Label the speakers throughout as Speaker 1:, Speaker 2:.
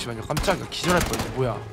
Speaker 1: 잠시만요. 깜짝이야. 기절할 뻔했네. 뭐야?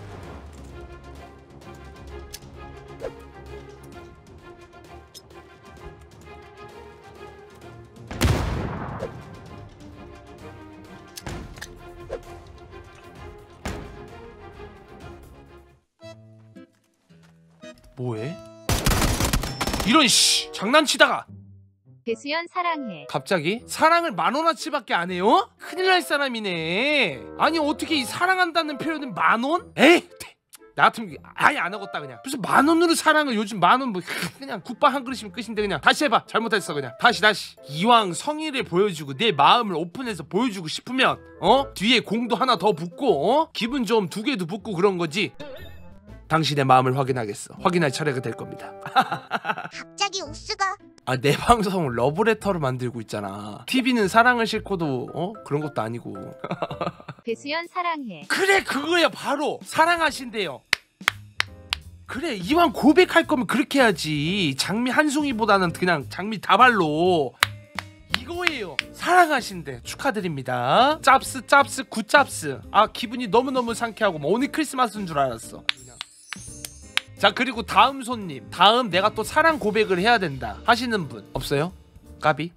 Speaker 1: 뭐해? 이런 씨 장난치다가
Speaker 2: 배수연 사랑해.
Speaker 1: 갑자기? 사랑을 10,000원어치밖에 안 해요? 큰일 날 사람이네. 아니 어떻게 이 사랑한다는 표현은 10,000원? 에이 나 같으면 아예 안 하겠다 그냥. 무슨 10,000원으로 사랑을 요즘 10,000원 뭐 그냥 국밥 한 그릇이면 끝인데 그냥 다시 해봐. 잘못했어 그냥 다시 이왕 성의를 보여주고 내 마음을 오픈해서 보여주고 싶으면 뒤에 공도 하나 더 붙고 기분 좀 2개도 붙고 그런 거지. 당신의 마음을 확인하겠어. 확인할 차례가 될 겁니다.
Speaker 3: 갑자기 우스가.
Speaker 1: 아, 내 방송 러브레터를 만들고 있잖아. TV는 사랑을 싣고도 그런 것도 아니고.
Speaker 2: 배수연 사랑해.
Speaker 1: 그래 그거야 바로 사랑하신대요. 그래 이왕 고백할 거면 그렇게 해야지. 장미 한 송이보다는 그냥 장미 다발로. 이거예요. 사랑하신대. 축하드립니다. 짭스 굿짭스. 아 기분이 너무너무 상쾌하고 뭐 오늘 크리스마스인 줄 알았어. 자 그리고 다음 손님. 다음 내가 또 사랑 고백을 해야 된다 하시는 분 없어요? 까비?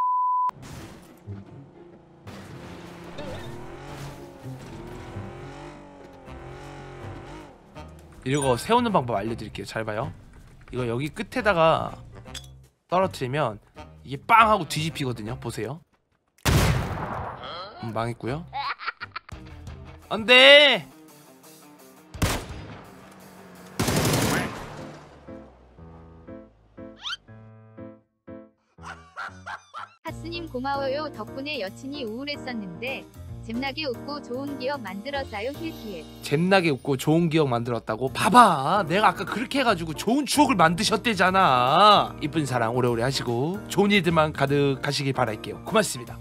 Speaker 1: 이거 세우는 방법 알려드릴게요. 잘 봐요. 이거 여기 끝에다가 떨어뜨리면 이게 빵 하고 뒤집히거든요. 보세요. 망했고요. 안돼.
Speaker 2: 하스님 고마워요. 덕분에 여친이 우울했었는데 잼나게 웃고 좋은 기억 만들었어요. 힐힐.
Speaker 1: 잼나게 웃고 좋은 기억 만들었다고? 봐봐 내가 아까 그렇게 해가지고 좋은 추억을 만드셨대잖아. 이쁜 사랑 오래오래 하시고 좋은 일들만 가득하시길 바랄게요. 고맙습니다.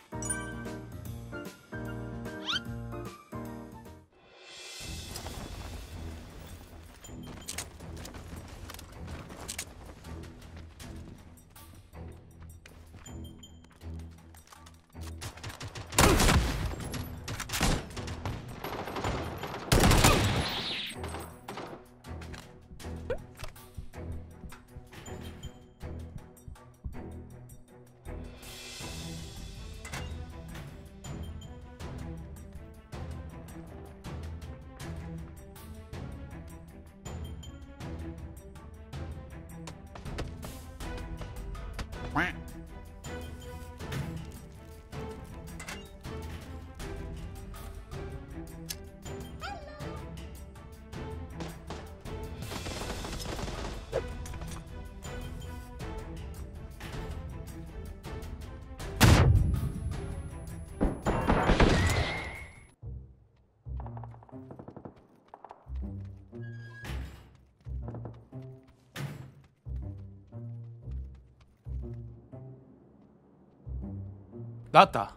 Speaker 1: 나왔다.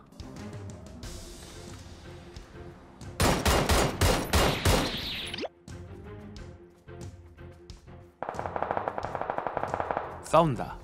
Speaker 1: 싸운다.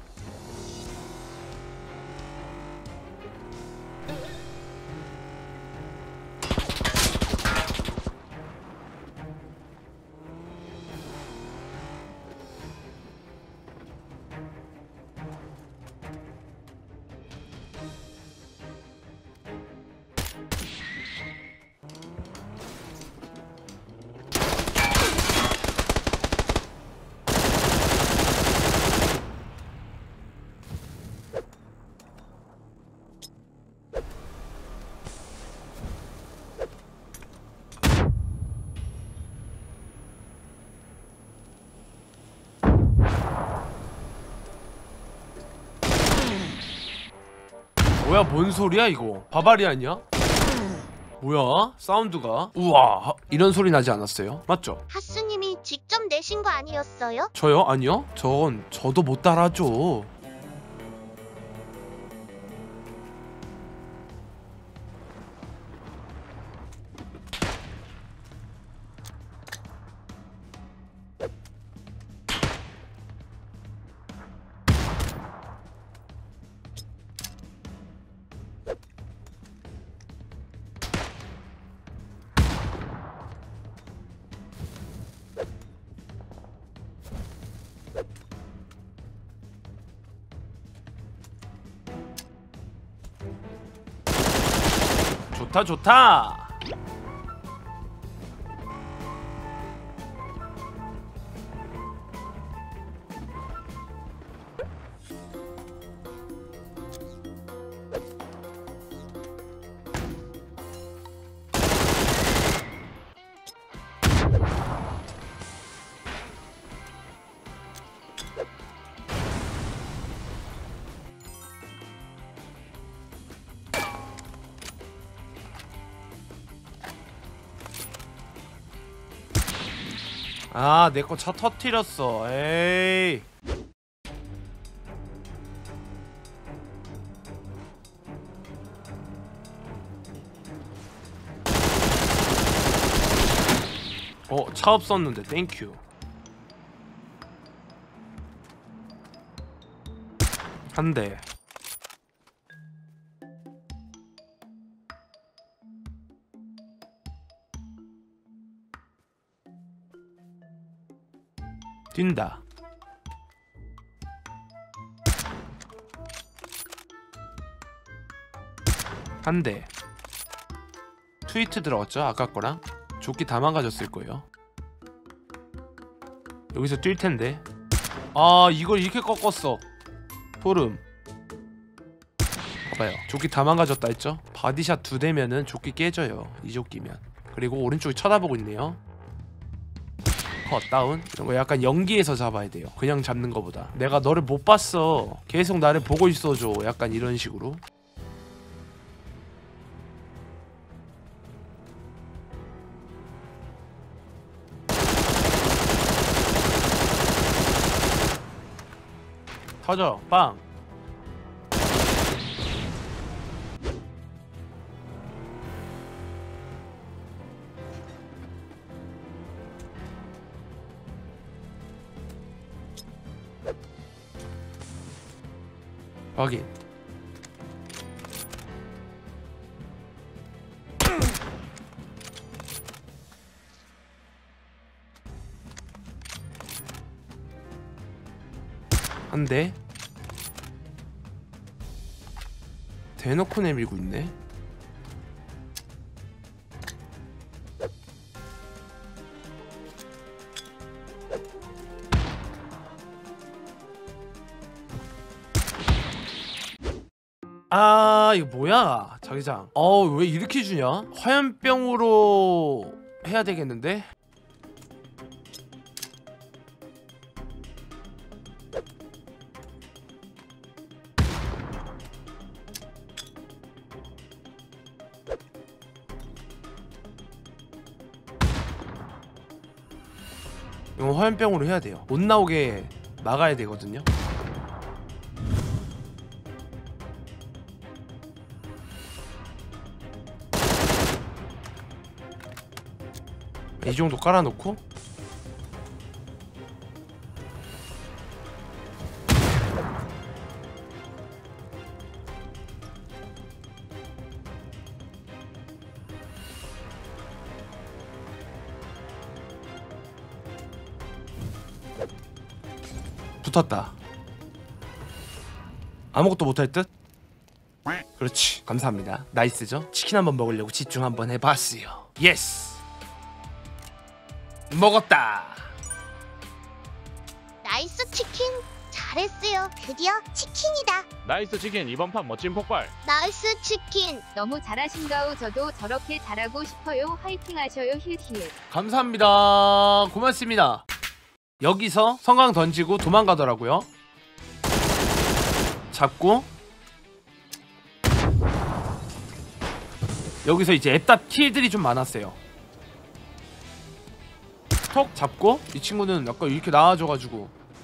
Speaker 1: 뭐야 뭔 소리야 이거? 바바리 아니야? 뭐야 사운드가? 우와 이런 소리 나지 않았어요? 맞죠?
Speaker 3: 하스님이 직접 내신 거 아니었어요?
Speaker 1: 저요? 아니요? 저도 못 따라하죠. 좋다 좋다. 아, 내 거 차 터뜨렸어. 에이. 차 없었는데 땡큐. 한 대. 뛴다. 한 대. 트위트 들어갔죠? 아까 거랑 조끼 다 망가졌을 거예요. 여기서 뛸 텐데. 아, 이걸 이렇게 꺾었어. 소름. 봐봐요. 조끼 다 망가졌다 했죠? 바디샷 2대면은 조끼 깨져요. 이 조끼면. 그리고 오른쪽에 쳐다보고 있네요. 컷 다운. 이런 거 약간 연기해서 잡아야 돼요. 그냥 잡는 거보다. 내가 너를 못 봤어. 계속 나를 보고 있어줘. 약간 이런 식으로. 터져. 빵. 확인. 한 대. 대놓고 내밀고 있네. 아, 이거 뭐야 자기장. 왜 이렇게 주냐. 화염병으로 해야 되겠는데. 이거 화염병으로 해야 돼요. 못 나오게 막아야 되거든요. 이 정도 깔아놓고 붙었다. 아무것도 못할 듯? 그렇지. 감사합니다. 나이스죠? 치킨 한번 먹으려고 집중 한번 해봤어요. 예스. 먹었다.
Speaker 3: 나이스 치킨. 잘했어요. 드디어 치킨이다.
Speaker 4: 나이스 치킨. 이번 판 멋진 폭발.
Speaker 3: 나이스 치킨.
Speaker 2: 너무 잘하신가우. 저도 저렇게 잘하고 싶어요. 화이팅 하셔요. 힐힐.
Speaker 1: 감사합니다. 고맙습니다. 여기서 성광 던지고 도망가더라고요. 잡고 여기서 이제 앱답 킬들이 좀 많았어요. 톡 잡고 이 친구는 약간 이렇게 나와줘가지고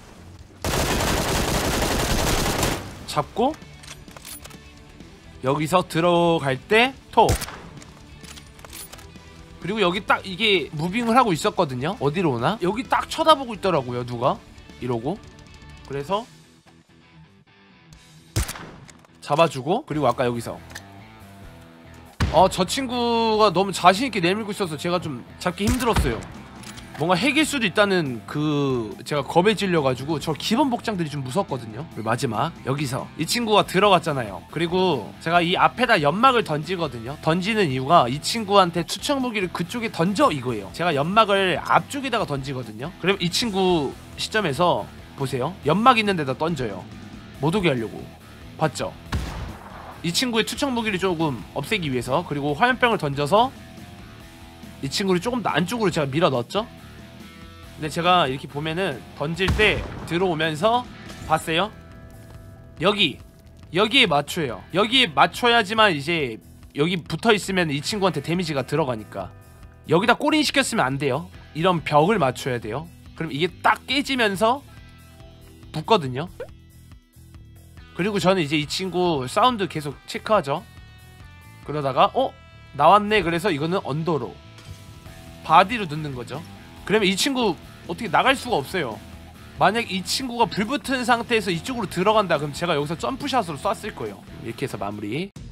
Speaker 1: 잡고 여기서 들어갈 때 톡. 그리고 여기 딱 이게 무빙을 하고 있었거든요. 어디로 오나? 여기 딱 쳐다보고 있더라고요. 누가? 이러고. 그래서 잡아주고. 그리고 아까 여기서 저 친구가 너무 자신있게 내밀고 있어서 제가 좀 잡기 힘들었어요. 뭔가 핵일 수도 있다는 그 제가 겁에 질려가지고 저 기본 복장들이 좀 무섭거든요. 그리고 마지막 여기서 이 친구가 들어갔잖아요. 그리고 제가 이 앞에다 연막을 던지거든요. 던지는 이유가 이 친구한테 투척 무기를 그쪽에 던져 이거예요. 제가 연막을 앞쪽에다가 던지거든요. 그럼 이 친구 시점에서 보세요. 연막 있는 데다 던져요. 못 오게 하려고. 봤죠? 이 친구의 투척 무기를 조금 없애기 위해서. 그리고 화염병을 던져서 이 친구를 조금 더 안쪽으로 제가 밀어 넣었죠? 근데 제가 이렇게 보면은 던질 때 들어오면서 봤어요? 여기에 맞춰요. 여기에 맞춰야지만 이제 여기 붙어있으면 이 친구한테 데미지가 들어가니까. 여기다 꼬린 시켰으면 안 돼요. 이런 벽을 맞춰야 돼요. 그럼 이게 딱 깨지면서 붙거든요. 그리고 저는 이제 이 친구 사운드 계속 체크하죠. 그러다가 나왔네. 그래서 이거는 언더로 바디로 넣는 거죠. 그러면 이 친구 어떻게 나갈 수가 없어요. 만약 이 친구가 불붙은 상태에서 이쪽으로 들어간다 그럼 제가 여기서 점프샷으로 쐈을 거예요. 이렇게 해서 마무리.